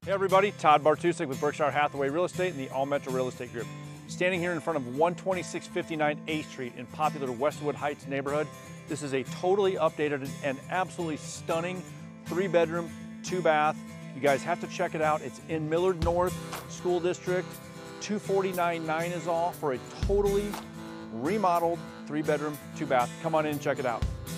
Hey everybody, Todd Bartusek with Berkshire Hathaway Real Estate and the All Metro Real Estate Group. Standing here in front of 12659 8th Street in popular Westwood Heights neighborhood. This is a totally updated and absolutely stunning 3-bedroom, 2-bath. You guys have to check it out. It's in Millard North School District. $249,900 is all for a totally remodeled 3-bedroom, 2-bath. Come on in and check it out.